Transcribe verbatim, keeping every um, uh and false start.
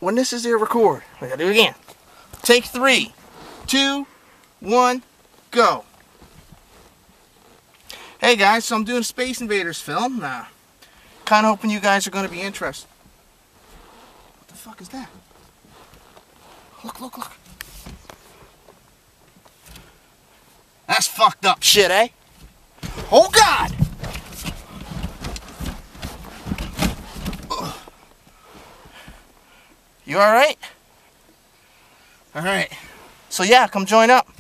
when this is there, record. We gotta do it again. Take three, two, one, go. Hey guys, so I'm doing a Space Invaders film. Nah, kind of hoping you guys are going to be interested. What the fuck is that? Look, look, look. That's fucked up shit, eh? Oh God! You alright? Alright. So yeah, come join up.